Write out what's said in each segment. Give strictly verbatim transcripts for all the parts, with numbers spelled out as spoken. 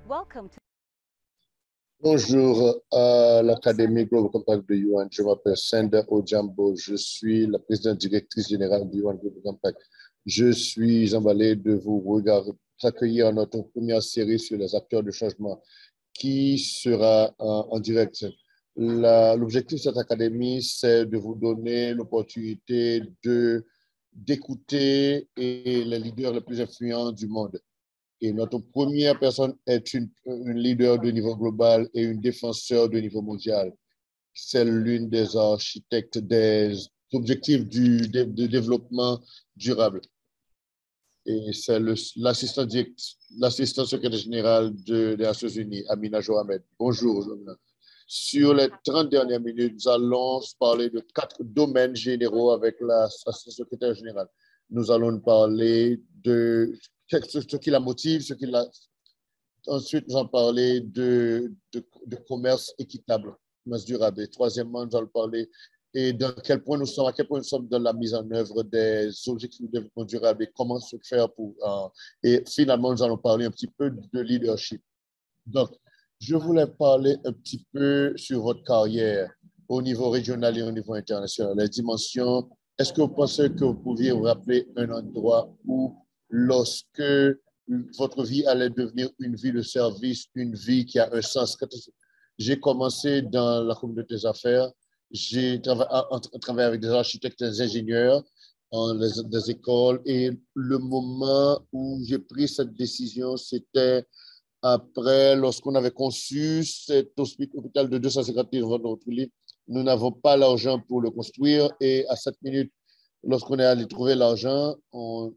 Welcome to Bonjour à l'Académie Global Compact de U N. Je m'appelle Senda Ojambo. Je suis la présidente directrice générale du U N Global Compact. Je suis emballé de vous regarder, accueillir notre première série sur les acteurs de changement qui sera en, en direct. L'objectif de cette académie, c'est de vous donner l'opportunité de d'écouter les leaders les plus influents du monde. Et notre première personne est une, une leader de niveau global et une défenseur de niveau mondial. C'est l'une des architectes des objectifs du, de, de développement durable. Et c'est l'assistant l'assistant secrétaire général de, des Nations Unies, Amina Johamed. Bonjour, Amina. Sur les trente dernières minutes, nous allons parler de quatre domaines généraux avec l'assistant secrétaire général. Nous allons parler de ce qui la motive, ce qui la... Ensuite, nous allons parler de, de, de commerce équitable, commerce durable. Et troisièmement, nous allons parler et dans quel point nous sommes, à quel point nous sommes dans la mise en œuvre des objectifs de développement durable et comment se faire pour... Euh, et finalement, nous allons parler un petit peu de leadership. Donc, je voulais parler un petit peu sur votre carrière au niveau régional et au niveau international, les dimensions. Est-ce que vous pensez que vous pouviez vous rappeler un endroit où, lorsque votre vie allait devenir une vie de service, une vie qui a un sens? J'ai commencé dans la communauté des affaires, j'ai travaillé, travaillé avec des architectes, des ingénieurs, dans les, des écoles, et le moment où j'ai pris cette décision, c'était après, lorsqu'on avait conçu cet hôpital de deux cent cinquante mille devant notre lit. Nous n'avons pas l'argent pour le construire et à sept minutes, lorsqu'on est allé trouver l'argent, on,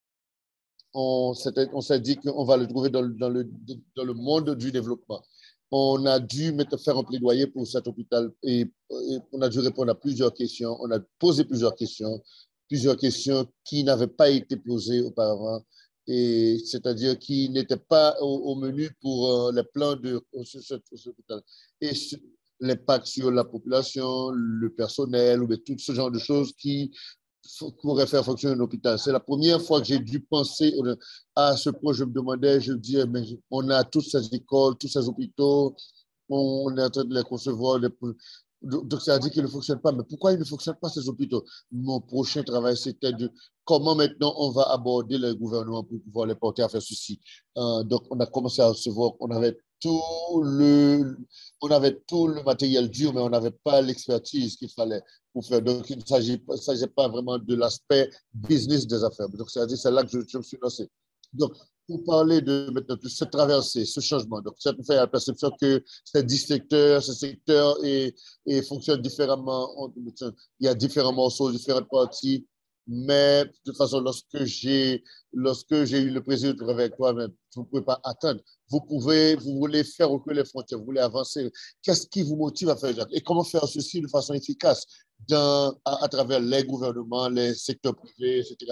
on, on s'est dit qu'on va le trouver dans, dans, le, dans le monde du développement. On a dû mettre, faire un plaidoyer pour cet hôpital et, et on a dû répondre à plusieurs questions. On a posé plusieurs questions, plusieurs questions qui n'avaient pas été posées auparavant. C'est-à-dire qui n'étaient pas au, au menu pour euh, les plans de cet hôpital. Et l'impact sur la population, le personnel, ou tout ce genre de choses qui pourraient faire fonctionner un hôpital. C'est la première fois que j'ai dû penser à ce point. Je me demandais, je me disais, mais on a toutes ces écoles, tous ces hôpitaux, on est en train de les concevoir. Donc, ça a dit qu'il ne fonctionne pas. Mais pourquoi il ne fonctionne pas, ces hôpitaux? Mon prochain travail, c'était de comment maintenant on va aborder le gouvernement pour pouvoir les porter à faire ceci. Euh, donc, on a commencé à recevoir, on avait tout le, on avait tout le matériel dur, mais on n'avait pas l'expertise qu'il fallait pour faire. Donc, il ne s'agit pas vraiment de l'aspect business des affaires. Donc, c'est là que je, je me suis lancé. Donc, pour parler de, maintenant, de cette traversée, ce changement, donc ça nous fait la perception que ces dix secteurs, ces secteurs et, et fonctionnent différemment. Il y a différents morceaux, différentes parties, mais de toute façon, lorsque j'ai lorsque j'ai eu le plaisir de travailler avec toi, vous ne pouvez pas attendre. Vous pouvez, vous voulez faire reculer les frontières, vous voulez avancer. Qu'est-ce qui vous motive à faire ça? Et comment faire ceci de façon efficace dans, à, à travers les gouvernements, les secteurs privés, et cetera.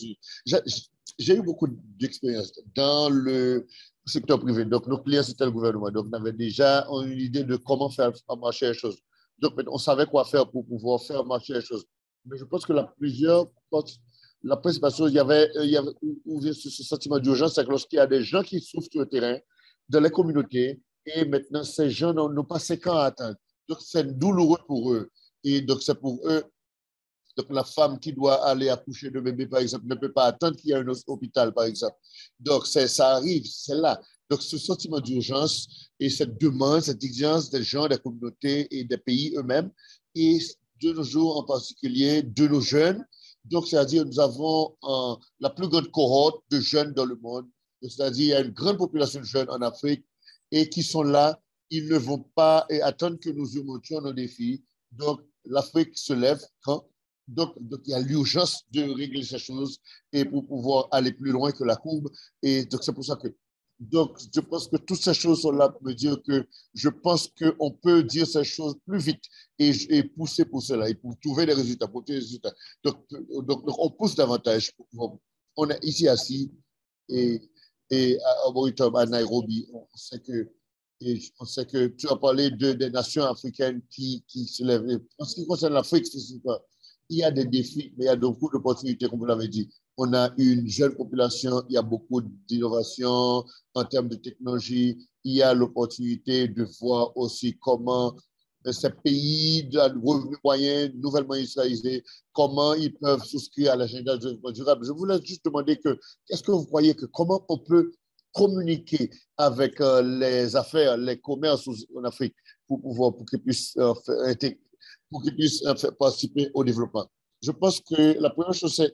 J'ai eu beaucoup d'expérience dans le secteur privé. Donc, nos clients, c'était le gouvernement. Donc, on avait déjà une idée de comment faire marcher les choses. Donc, on savait quoi faire pour pouvoir faire marcher les choses. Mais je pense que la plusieurs, la principale chose, il y avait, il y avait ce, ce sentiment d'urgence, c'est que lorsqu'il y a des gens qui souffrent sur le terrain, dans les communautés, et maintenant, ces gens n'ont pas cinq ans à attendre. Donc, c'est douloureux pour eux. Et donc, c'est pour eux. Donc, la femme qui doit aller accoucher de bébé, par exemple, ne peut pas attendre qu'il y ait un hôpital, par exemple. Donc, ça arrive, c'est là. Donc, ce sentiment d'urgence et cette demande, cette exigence des gens, des communautés et des pays eux-mêmes, et de nos jours en particulier, de nos jeunes. Donc, c'est-à-dire, nous avons euh, la plus grande cohorte de jeunes dans le monde. C'est-à-dire, il y a une grande population de jeunes en Afrique et qui sont là. Ils ne vont pas attendre que nous surmontions nos défis. Donc, l'Afrique se lève quand Donc, donc, il y a l'urgence de régler ces choses et pour pouvoir aller plus loin que la courbe. Et donc, c'est pour ça que. Donc, je pense que toutes ces choses sont là pour me dire que je pense qu'on peut dire ces choses plus vite et, et pousser pour cela et pour trouver des résultats. Pour trouver des résultats. Donc, donc, donc, on pousse davantage. On est ici assis et, et à, à Nairobi, on sait que. Et on sait que tu as parlé de, des nations africaines qui, qui se lèvent. En ce qui concerne l'Afrique, c'est pas. il y a des défis, mais il y a beaucoup d'opportunités, comme vous l'avez dit. On a une jeune population, il y a beaucoup d'innovations en termes de technologie. Il y a l'opportunité de voir aussi comment ces pays de revenu moyen, nouvellement industrialisés, comment ils peuvent souscrire à l'agenda de développement durable. Je voulais juste demander que, qu'est-ce que vous croyez que comment on peut communiquer avec euh, les affaires, les commerces en Afrique pour pouvoir, pour qu'ils puissent, euh, faire, pour qu'ils puissent euh, faire participer au développement. Je pense que la première chose, c'est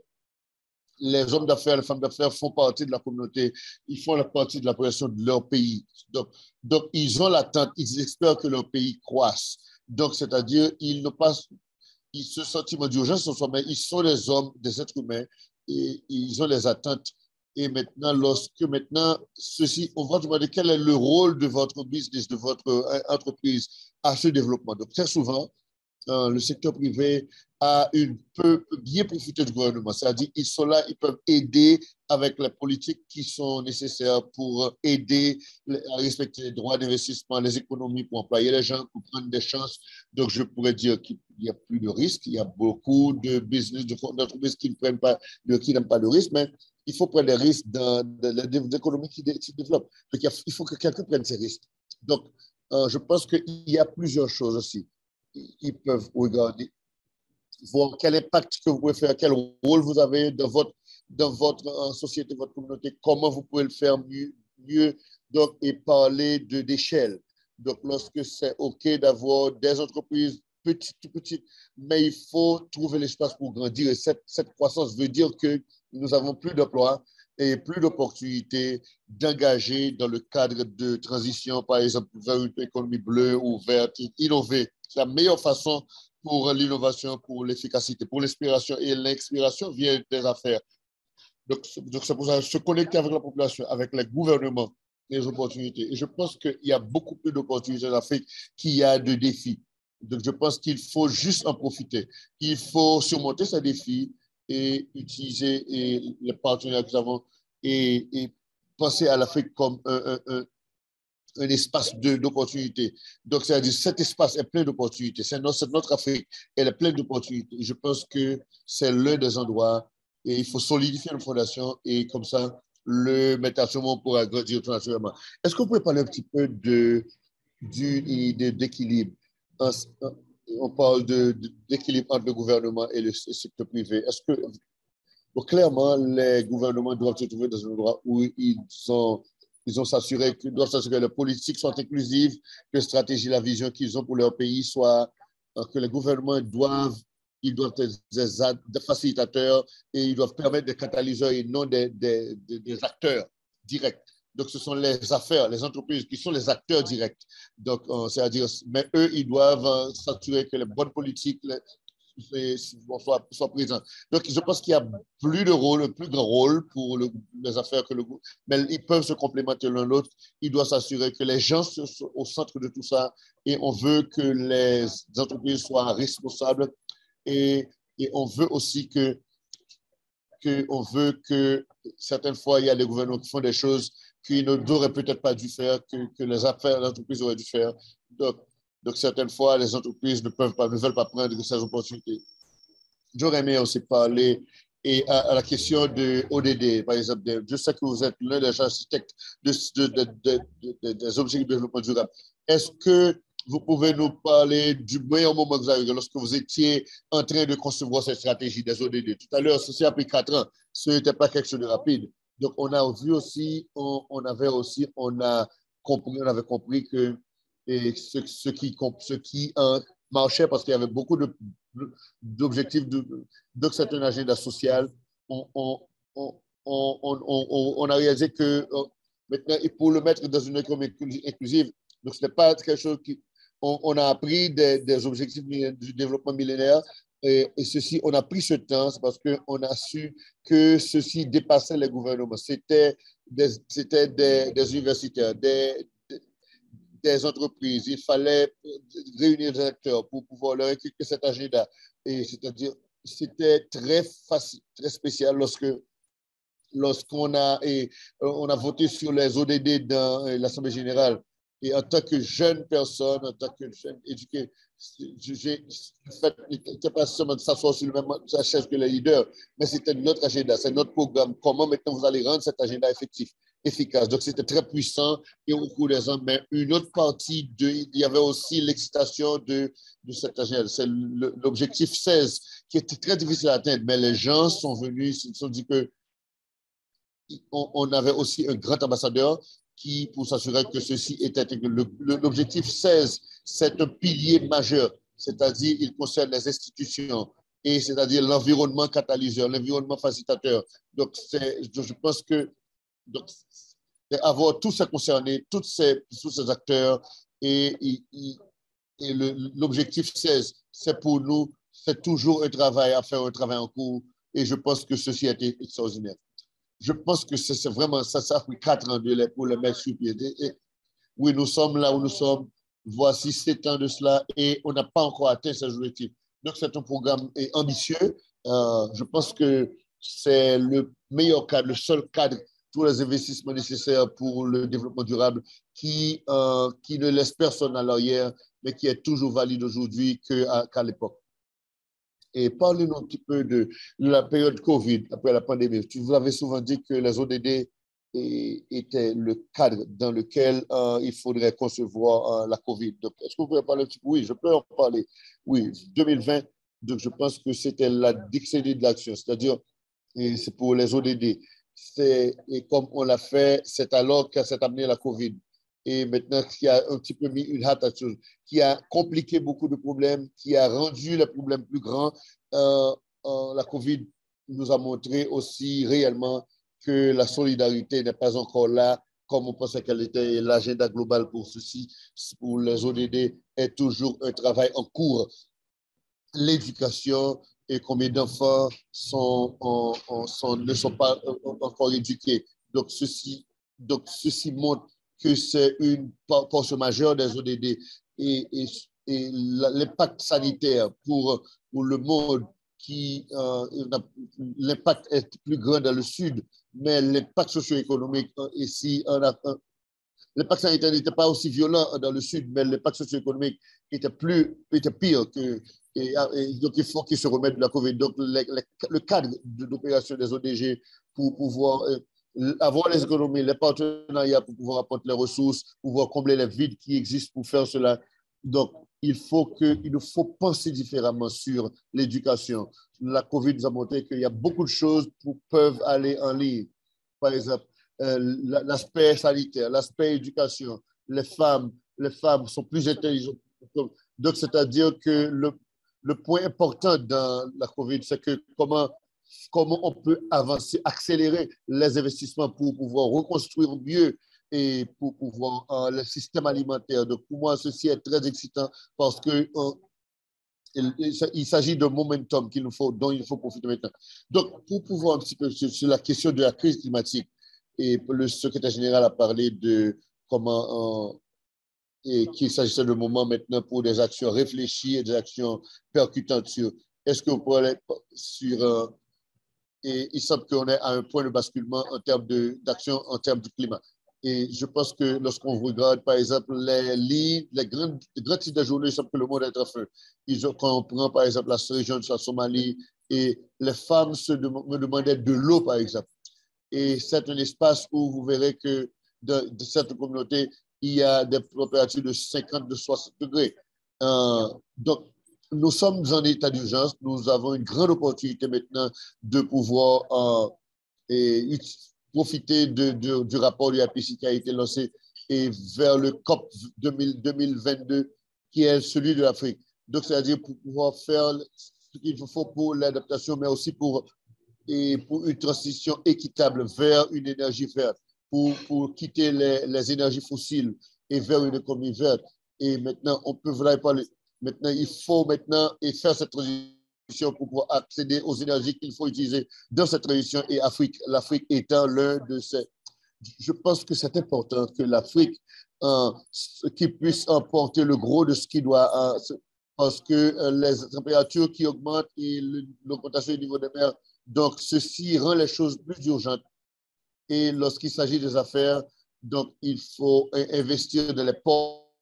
les hommes d'affaires, les femmes d'affaires font partie de la communauté, ils font la partie de la population de leur pays. Donc, donc ils ont l'attente, ils espèrent que leur pays croisse. Donc, c'est-à-dire, ils n'ont pas ils, ce sentiment d'urgence, mais ils sont des hommes, des êtres humains, et ils ont les attentes. Et maintenant, lorsque maintenant, ceci, on va demander quel est le rôle de votre business, de votre entreprise à ce développement. Donc, très souvent, euh, le secteur privé a une, peut, peut bien profiter du gouvernement. C'est-à-dire qu'ils sont là, ils peuvent aider avec les politiques qui sont nécessaires pour aider à respecter les droits d'investissement, les économies pour employer les gens, pour prendre des chances. Donc, je pourrais dire qu'il n'y a plus de risques. Il y a beaucoup de business, d'entreprises qui ne prennent pas, qui n'aiment pas de risque, mais il faut prendre des risques dans, dans les économies qui se développent. Donc, il faut que quelqu'un prenne ces risques. Donc, euh, je pense qu'il y a plusieurs choses aussi. Ils peuvent regarder, voir quel impact que vous pouvez faire, quel rôle vous avez dans votre, dans votre euh, société, votre communauté, comment vous pouvez le faire mieux, mieux donc, et parler de, d'échelle. Donc, lorsque c'est OK d'avoir des entreprises petites, tout petites, mais il faut trouver l'espace pour grandir. Et cette, cette croissance veut dire que nous avons plus d'emplois et plus d'opportunités d'engager dans le cadre de transition, par exemple, vers une économie bleue ou verte, innover. C'est la meilleure façon pour l'innovation, pour l'efficacité, pour l'inspiration. Et l'inspiration vient des affaires. Donc, donc c'est pour ça se connecter avec la population, avec les gouvernements, les opportunités. Et je pense qu'il y a beaucoup plus d'opportunités en Afrique qu'il y a de défis. Donc, je pense qu'il faut juste en profiter. Il faut surmonter ces défis et utiliser et les partenaires que nous avons et, et penser à l'Afrique comme un, un, un, un espace d'opportunités. Donc, c'est-à-dire cet espace est plein d'opportunités. C'est notre, notre Afrique, elle est pleine d'opportunités. Je pense que c'est l'un des endroits et il faut solidifier une fondation et comme ça, le métaphore pourra grandir tout naturellement. Est-ce que vous pouvez parler un petit peu de, d'équilibre? On parle d'équilibre entre le gouvernement et le secteur privé. Est-ce que, donc, clairement, les gouvernements doivent se trouver dans un endroit où ils sont Ils ont s'assuré que, doivent s'assurer que les politiques soient inclusives, que la stratégie, la vision qu'ils ont pour leur pays soit, que les gouvernements doivent, ils doivent être des, des facilitateurs et ils doivent permettre des catalyseurs et non des, des, des acteurs directs. Donc, ce sont les affaires, les entreprises qui sont les acteurs directs. Donc, c'est-à-dire, mais eux, ils doivent s'assurer que les bonnes politiques, les, Soit, soit présent. Donc, je pense qu'il y a plus de rôle, un plus grand rôle pour le, les affaires que le gouvernement, mais ils peuvent se complémenter l'un l'autre. Il doit s'assurer que les gens sont au centre de tout ça et on veut que les entreprises soient responsables et, et on veut aussi que, que, on veut que certaines fois, il y a des gouvernements qui font des choses qu'ils n'auraient peut-être pas dû faire, que, que les affaires, les entreprises auraient dû faire. Donc, Donc, certaines fois, les entreprises ne peuvent pas, ne veulent pas prendre ces opportunités. J'aurais aimé aussi parler et à, à la question de O D D, par exemple. De, je sais que vous êtes l'un des architectes de, de, de, de, de, des objectifs de développement durable. Est-ce que vous pouvez nous parler du meilleur moment que vous avez eu lorsque vous étiez en train de concevoir cette stratégie des O D D? Tout à l'heure, ceci a pris quatre ans. Ce n'était pas quelque chose de rapide. Donc, on a vu aussi, on, on avait aussi, on a compris, on avait compris que et ce, ce qui, ce qui euh, marchait parce qu'il y avait beaucoup de, d'objectifs. De, donc, c'est un agenda social. On, on, on, on, on, on a réalisé que euh, maintenant, pour le mettre dans une économie inclusive, donc ce n'est pas quelque chose qui. On, on a appris des, des objectifs du développement millénaire et, et ceci, on a pris ce temps, c'est parce qu'on a su que ceci dépassait les gouvernements. C'était des, c'était des, des universitaires, des, des entreprises. Il fallait réunir des acteurs pour pouvoir leur expliquer cet agenda. Et c'est-à-dire, c'était très facile, très spécial lorsque lorsqu'on a, et, on a voté sur les O D D dans l'Assemblée générale. Et en tant que jeune personne, en tant que jeune éduqué, j'ai fait, n'était pas seulement de s'asseoir sur le même chaise que les leaders, mais c'était notre agenda, c'est notre programme. Comment maintenant vous allez rendre cet agenda effectif, efficace. Donc c'était très puissant et au cours des ans, mais une autre partie, de, il y avait aussi l'excitation de, de cet agenda. C'est l'objectif seize qui était très difficile à atteindre, mais les gens sont venus, ils se sont dit que on, on avait aussi un grand ambassadeur qui, pour s'assurer que ceci était l'objectif seize, c'est un pilier majeur, c'est-à-dire il concerne les institutions et c'est-à-dire l'environnement catalyseur, l'environnement facilitateur. Donc, je pense que donc, avoir tous ces concernés, tous ces, tous ces acteurs et, et, et l'objectif seize, c'est pour nous, c'est toujours un travail à faire, un travail en cours et je pense que ceci a été extraordinaire. Je pense que c'est vraiment ça, ça fait quatre ans de les, pour le mettre sur pied. Et, oui, nous sommes là où nous sommes. Voici sept ans de cela et on n'a pas encore atteint ces objectifs. Donc, c'est un programme ambitieux. Euh, je pense que c'est le meilleur cadre, le seul cadre pour les investissements nécessaires pour le développement durable qui, euh, qui ne laisse personne à l'arrière, mais qui est toujours valide aujourd'hui qu'à qu'à l'époque. Et parlez-nous un petit peu de, de la période Covid, après la pandémie. Tu vous avez souvent dit que les O D D étaient le cadre dans lequel euh, il faudrait concevoir euh, la Covid. Donc, est-ce que vous pouvez parler un petit peu? Oui, je peux en parler. Oui, deux mille vingt, donc je pense que c'était la décennie de l'action, c'est-à-dire, c'est pour les O D D. Et comme on l'a fait, c'est alors que s'est amené la Covid. Et maintenant, qui a un petit peu mis une hâte à chose, qui a compliqué beaucoup de problèmes, qui a rendu les problèmes plus grands. Euh, euh, la COVID nous a montré aussi réellement que la solidarité n'est pas encore là, comme on pensait qu'elle était. L'agenda global pour ceci, pour les O D D, est toujours un travail en cours. L'éducation et combien d'enfants sont, sont, ne sont pas encore éduqués. Donc, ceci, donc, ceci montre que c'est une portion majeure des O D D et, et, et l'impact sanitaire pour, pour le monde, qui euh, l'impact est plus grand dans le sud, mais l'impact socio-économique ici, l'impact sanitaire n'était pas aussi violent dans le sud, mais l'impact socio-économique était, plus, était pire que. Et, et donc, il faut qu'ils se remettent de la COVID. Donc, le, le, le cadre d'opération des O D G pour pouvoir euh, avoir les économies, les partenariats pour pouvoir apporter les ressources, pouvoir combler les vides qui existent pour faire cela. Donc, il faut que, il nous faut penser différemment sur l'éducation. La COVID nous a montré qu'il y a beaucoup de choses qui peuvent aller en ligne. Par exemple, euh, l'aspect sanitaire, l'aspect éducation. Les femmes, les femmes sont plus intelligentes. Donc, c'est-à-dire que le, le point important dans la COVID, c'est que comment, comment on peut avancer, accélérer les investissements pour pouvoir reconstruire mieux et pour pouvoir euh, le système alimentaire. Donc, pour moi, ceci est très excitant parce que euh, il, il s'agit d'un momentum qu'il nous faut, dont il faut profiter maintenant. Donc, pour pouvoir un petit peu sur, sur la question de la crise climatique, et le secrétaire général a parlé de comment euh, et qu'il s'agissait de moments maintenant pour des actions réfléchies et des actions percutantes sur. Est-ce que vous pourrez sur euh, et il semble qu'on est à un point de basculement en termes d'action en termes du climat. Et je pense que lorsqu'on regarde, par exemple, les lignes, les grands, les grands titres de journée, il semble que le monde est en feu. Ils ont, quand on prend, par exemple, la région de la Somalie, et les femmes se dem- me demandaient de l'eau, par exemple. Et c'est un espace où vous verrez que dans de cette communauté, il y a des températures de cinquante, de soixante degrés. Euh, donc, nous sommes en état d'urgence. Nous avons une grande opportunité maintenant de pouvoir euh, et, profiter de, de, du rapport du I P C C qui a été lancé et vers le COP deux mille vingt-deux, qui est celui de l'Afrique. Donc, c'est-à-dire pour pouvoir faire ce qu'il faut pour l'adaptation, mais aussi pour et pour une transition équitable vers une énergie verte, pour, pour quitter les, les énergies fossiles et vers une économie verte. Et maintenant, on peut vraiment parler. Maintenant, il faut maintenant et faire cette transition pour pouvoir accéder aux énergies qu'il faut utiliser dans cette transition. Et Afrique, l'Afrique étant l'un de ces. Je pense que c'est important que l'Afrique euh, qui puisse emporter le gros de ce qui doit. Euh, parce que euh, les températures qui augmentent et l'augmentation du niveau des mers. Donc, ceci rend les choses plus urgentes. Et lorsqu'il s'agit des affaires, donc il faut investir dans les ports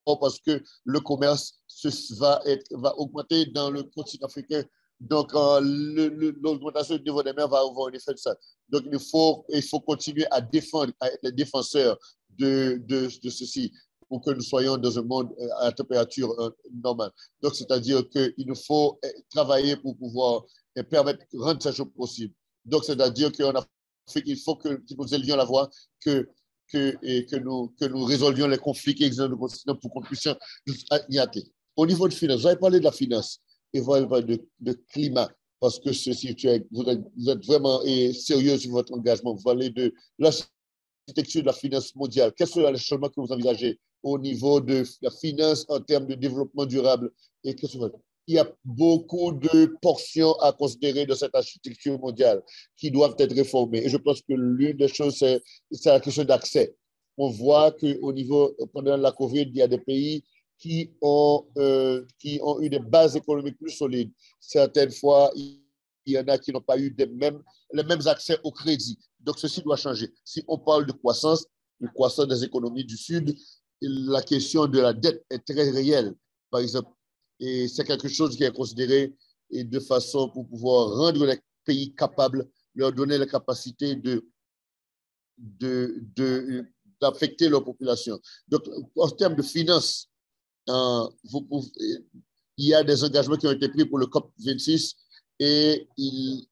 parce que le commerce se, va, être, va augmenter dans le continent africain. Donc, euh, l'augmentation du niveau des mers va avoir un effet de ça. Donc, il faut, il faut continuer à défendre, à être les défenseurs de, de, de ceci pour que nous soyons dans un monde à température euh, normale. Donc, c'est-à-dire qu'il nous faut travailler pour pouvoir permettre de rendre ça chose possible. Donc, c'est-à-dire qu'en Afrique, il faut que, que nous élevions la voix, que, que, et que, nous, que nous résolvions les conflits qui existent dans le continent pour qu'on puisse y atteindre. Au niveau de finance, vous avez parlé de la finance et vous avez parlé de, de climat, parce que ceci, tu es, vous, êtes, vous êtes vraiment et sérieux sur votre engagement. Vous parlez de l'architecture de la finance mondiale. Quels sont les changements que vous envisagez au niveau de la finance en termes de développement durable? Et qu'est-ce que il y a beaucoup de portions à considérer de cette architecture mondiale qui doivent être réformées. Et je pense que l'une des choses, c'est, c'est la question d'accès. On voit qu'au niveau, pendant la COVID, il y a des pays qui ont, euh, qui ont eu des bases économiques plus solides. Certaines fois, il y en a qui n'ont pas eu des mêmes, les mêmes accès au crédit. Donc, ceci doit changer. Si on parle de croissance, de croissance des économies du Sud, la question de la dette est très réelle. Par exemple, et c'est quelque chose qui est considéré et de façon pour pouvoir rendre les pays capables, leur donner la capacité de, de, de, d'affecter leur population. Donc, en termes de finances, euh, vous pouvez, il y a des engagements qui ont été pris pour le COP vingt-six et il,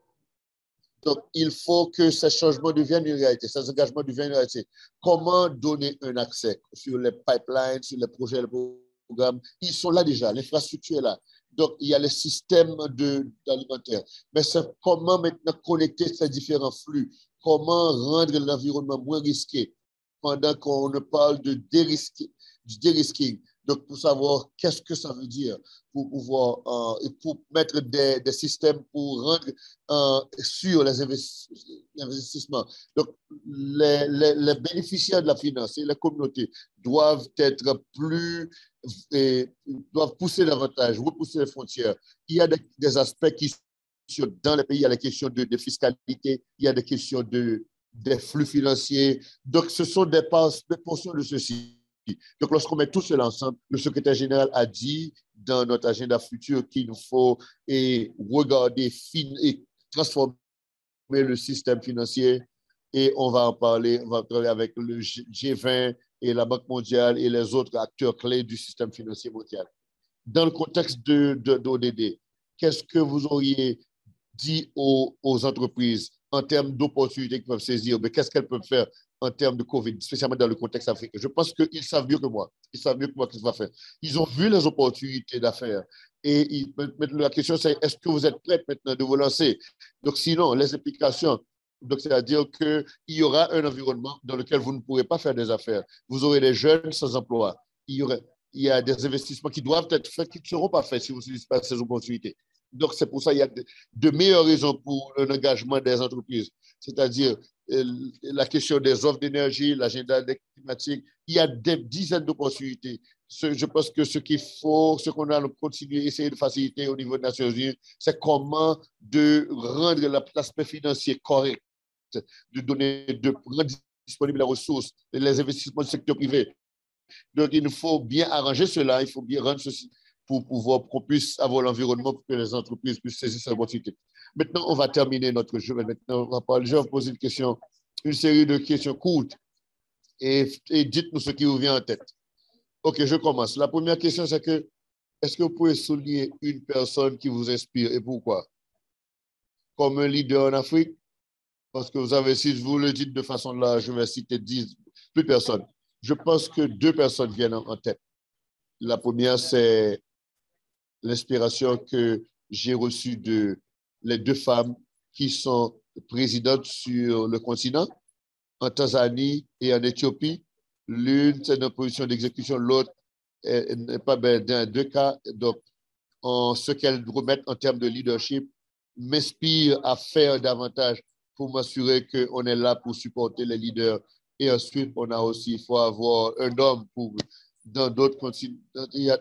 donc, il faut que ces changements deviennent une réalité, ces engagements deviennent une réalité. Comment donner un accès sur les pipelines, sur les projets, les programmes? Ils sont là déjà, l'infrastructure est là. Donc, il y a les systèmes de, alimentaires. Mais c'est comment maintenant connecter ces différents flux, comment rendre l'environnement moins risqué pendant qu'on ne parle de dérisquer, du dérisking. Donc, pour savoir qu'est-ce que ça veut dire, pour pouvoir, euh, pour mettre des, des systèmes pour rendre euh, sur les investissements. Donc, les, les, les bénéficiaires de la finance et les communautés doivent être plus, et, doivent pousser davantage, repousser les frontières. Il y a des, des aspects qui sont dans les pays, il y a les questions de, de fiscalité, il y a des questions de, des flux financiers. Donc, ce sont des, des portions de ceci. Donc, lorsqu'on met tout cela ensemble, le secrétaire général a dit dans notre agenda futur qu'il nous faut et regarder fin, et transformer le système financier et on va en parler, on va parler avec le G vingt et la Banque mondiale et les autres acteurs clés du système financier mondial. Dans le contexte de, de, d'O D D, qu'est-ce que vous auriez dit aux, aux entreprises en termes d'opportunités qu'ils peuvent saisir, mais qu'est-ce qu'elles peuvent faire en termes de COVID, spécialement dans le contexte africain? Je pense qu'ils savent mieux que moi. Ils savent mieux que moi ce qu'ils vont faire. Ils ont vu les opportunités d'affaires. Et ils, maintenant, la question, c'est est-ce que vous êtes prêts maintenant de vous lancer? Donc, sinon, les implications, donc c'est-à-dire qu'il y aura un environnement dans lequel vous ne pourrez pas faire des affaires. Vous aurez des jeunes sans emploi. Il y, aurait, il y a des investissements qui doivent être faits, qui ne seront pas faits si vous n'utilisez pas ces opportunités. Donc, c'est pour ça qu'il y a de, de meilleures raisons pour un engagement des entreprises, c'est-à-dire euh, la question des offres d'énergie, l'agenda climatique. Il y a des dizaines d'opportunités. Ce, je pense que ce qu'il faut, ce qu'on a continuer à essayer de faciliter au niveau des Nations Unies, c'est comment de rendre l'aspect financier correct, de donner, de rendre disponibles les ressources, les investissements du secteur privé. Donc, il nous faut bien arranger cela, il faut bien rendre ceci pour pouvoir qu'on puisse avoir l'environnement pour que les entreprises puissent saisir cette opportunité. Maintenant, on va terminer notre jeu. Maintenant, on va parler. Je vais vous poser une question, une série de questions courtes et, et dites-nous ce qui vous vient en tête. OK, je commence. La première question, c'est que est-ce que vous pouvez souligner une personne qui vous inspire et pourquoi? Comme un leader en Afrique, parce que vous avez, si je vous le dites de façon là, je vais citer dix, plus personne. Je pense que deux personnes viennent en tête. La première, c'est l'inspiration que j'ai reçue de les deux femmes qui sont présidentes sur le continent, en Tanzanie et en Éthiopie. L'une, c'est une position d'exécution, l'autre n'est pas bien dans deux cas. Donc, en ce qu'elles remettent en termes de leadership m'inspire à faire davantage pour m'assurer qu'on est là pour supporter les leaders. Et ensuite, on a aussi, il faut avoir un homme pour, dans d'autres continents. Il y a,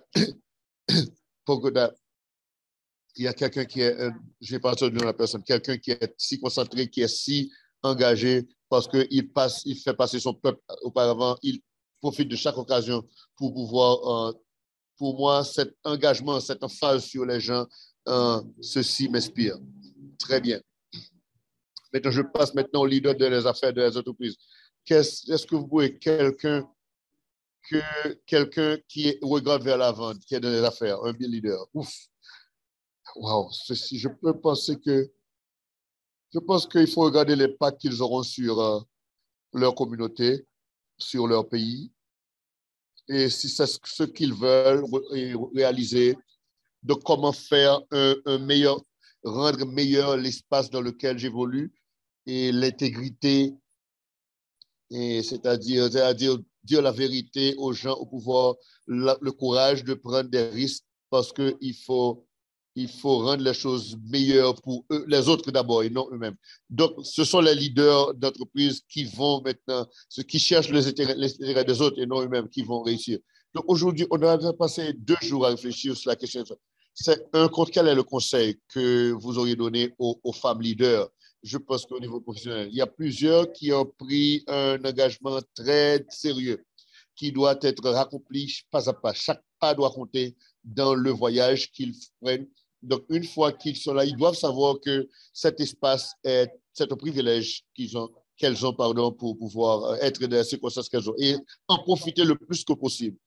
il y a quelqu'un qui est, je vais pas dire de la personne, quelqu'un qui est si concentré, qui est si engagé parce qu'il passe, il fait passer son peuple auparavant, il profite de chaque occasion pour pouvoir, euh, pour moi, cet engagement, cette emphase sur les gens, euh, ceci m'inspire. Très bien. Maintenant, je passe maintenant au leader des affaires des entreprises. Est-ce est que vous pouvez quelqu'un que quelqu'un qui regarde vers l'avant, qui est dans les affaires, un bien leader? Ouf. Wow. Ceci, je peux penser que je pense qu'il faut regarder l'impact qu'ils auront sur euh, leur communauté, sur leur pays, et si c'est ce qu'ils veulent réaliser, de comment faire un, un meilleur, rendre meilleur l'espace dans lequel j'évolue et l'intégrité, et c'est-à-dire, c'est-à-dire dire la vérité aux gens, au pouvoir, la, le courage de prendre des risques parce qu'il faut, il faut rendre les choses meilleures pour eux, les autres d'abord et non eux-mêmes. Donc, ce sont les leaders d'entreprise qui vont maintenant, ceux qui cherchent les intérêts, les intérêts des autres et non eux-mêmes qui vont réussir. Donc, aujourd'hui, on a passé deux jours à réfléchir sur la question. C'est un, quel est le conseil que vous auriez donné aux, aux femmes leaders? Je pense qu'au niveau professionnel, il y a plusieurs qui ont pris un engagement très sérieux qui doit être accompli pas à pas. Chaque pas doit compter dans le voyage qu'ils prennent. Donc, une fois qu'ils sont là, ils doivent savoir que cet espace est, c'est un privilège qu'ils ont, qu'elles ont pardon, pour pouvoir être dans les circonstances qu'elles ont et en profiter le plus que possible.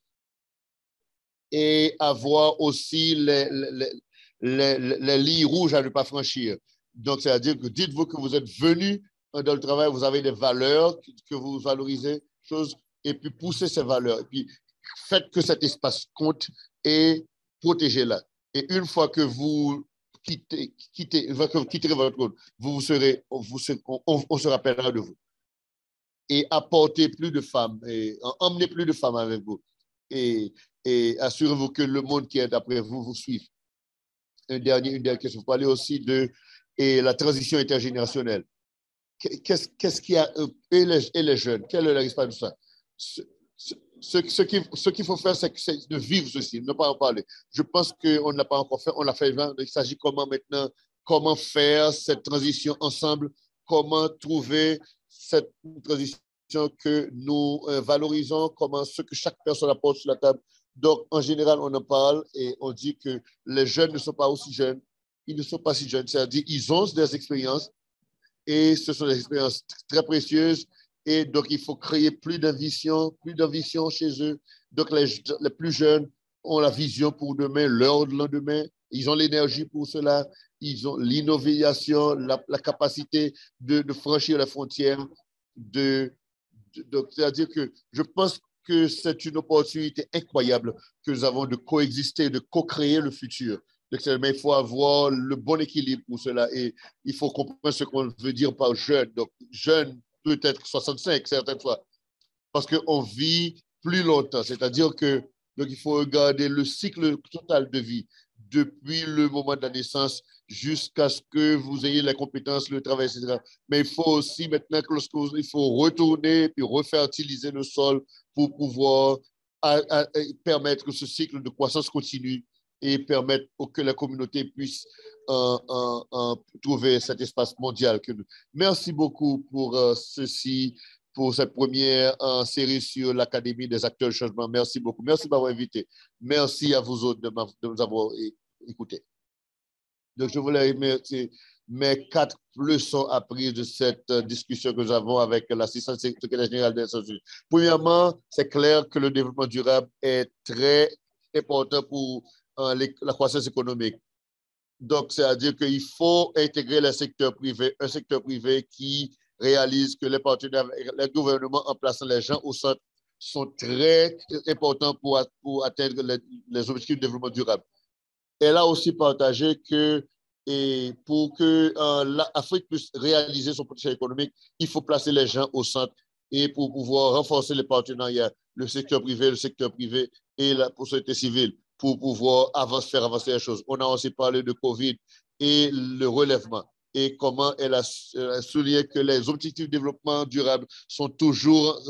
Et avoir aussi les, les, les, les lignes rouges à ne pas franchir. Donc, c'est-à-dire que dites-vous que vous êtes venu dans le travail, vous avez des valeurs que vous valorisez, choses, et puis poussez ces valeurs. Et puis, faites que cet espace compte et protégez-la. Et une fois que vous quittez, quittez, que vous quitterez votre compte, vous serez, vous serez, on, on se rappellera de vous. Et apportez plus de femmes, et emmenez plus de femmes avec vous. Et, et assurez-vous que le monde qui est après vous vous suive. Un dernier, une dernière question. Vous parlez aussi de et la transition intergénérationnelle. Qu'est-ce, qu'est-ce qu'il y a et les, et les jeunes? Quelle est la réponse de ça? Ce, ce, ce, qu'il, ce qu'il faut faire, c'est, c'est de vivre ceci, ne pas en parler. Je pense qu'on ne l'a pas encore fait, on l'a fait. Il s'agit comment maintenant, comment faire cette transition ensemble, comment trouver cette transition que nous valorisons, comment ce que chaque personne apporte sur la table. Donc, en général, on en parle et on dit que les jeunes ne sont pas aussi jeunes. Ils ne sont pas si jeunes, c'est-à-dire qu'ils ont des expériences et ce sont des expériences très précieuses et donc il faut créer plus d'ambition, plus d'ambition chez eux. Donc les, les plus jeunes ont la vision pour demain, leur lendemain, ils ont l'énergie pour cela, ils ont l'innovation, la, la capacité de, de franchir les frontières. De, de, de, c'est-à-dire que je pense que c'est une opportunité incroyable que nous avons de coexister, de co-créer le futur. Mais il faut avoir le bon équilibre pour cela et il faut comprendre ce qu'on veut dire par jeune. Donc, jeune, peut-être soixante-cinq certaines fois, parce qu'on vit plus longtemps. C'est-à-dire que donc, il faut regarder le cycle total de vie depuis le moment de la naissance jusqu'à ce que vous ayez les compétences, le travail, et cetera. Mais il faut aussi maintenant que lorsque vous, il faut retourner puis refertiliser le sol pour pouvoir à, à, à permettre que ce cycle de croissance continue et permettre que la communauté puisse euh, euh, euh, trouver cet espace mondial. Que nous... Merci beaucoup pour euh, ceci, pour cette première euh, série sur l'Académie des acteurs de changement. Merci beaucoup. Merci de m'avoir invité. Merci à vous autres de, de nous avoir écoutés. Donc, je voulais remercier mes quatre leçons apprises de cette discussion que nous avons avec l'assistant secrétaire général des Nations Unies. Premièrement, c'est clair que le développement durable est très important pour la croissance économique. Donc, c'est-à-dire qu'il faut intégrer le secteur privé, un secteur privé qui réalise que les partenaires, les gouvernements en plaçant les gens au centre sont très importants pour, pour atteindre les, les objectifs de développement durable. Elle a aussi partagé que et pour que euh, l'Afrique puisse réaliser son potentiel économique, il faut placer les gens au centre et pour pouvoir renforcer les partenariats, le secteur privé, le secteur privé et la société civile, pour pouvoir avancer, faire avancer les choses. On a aussi parlé de COVID et le relèvement et comment elle a souligné que les objectifs de développement durable sont toujours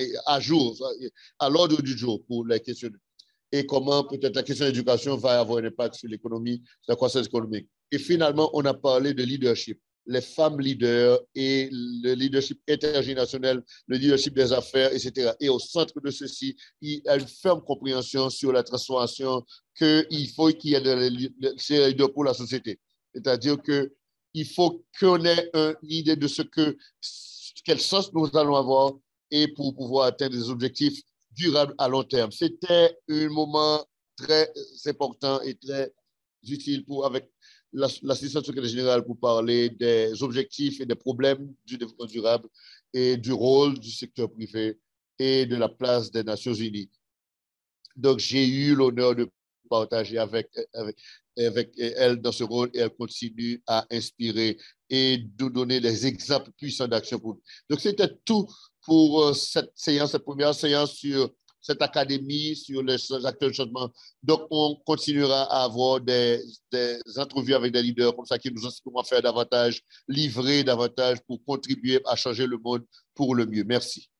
à jour, à l'ordre du jour pour les questions. Et comment peut-être la question de l'éducation va avoir un impact sur l'économie, sur la croissance économique. Et finalement, on a parlé de leadership. les femmes leaders et le leadership intergénérationnel, le leadership des affaires, et cetera. Et au centre de ceci, il y a une ferme compréhension sur la transformation qu'il faut qu'il y ait des leaders pour la société. C'est-à-dire qu'il faut qu'on ait une idée de ce que, quel sens nous allons avoir et pour pouvoir atteindre des objectifs durables à long terme. C'était un moment très important et très utile pour, avec l'assistant secrétaire général pour parler des objectifs et des problèmes du développement durable et du rôle du secteur privé et de la place des Nations Unies. Donc, j'ai eu l'honneur de partager avec, avec, avec elle dans ce rôle et elle continue à inspirer et de donner des exemples puissants d'action pour nous. Donc, c'était tout pour cette séance, cette première séance sur cette académie, sur les acteurs de changement. Donc, on continuera à avoir des, des entrevues avec des leaders comme ça qui nous inspireront à faire davantage, livrer davantage pour contribuer à changer le monde pour le mieux. Merci.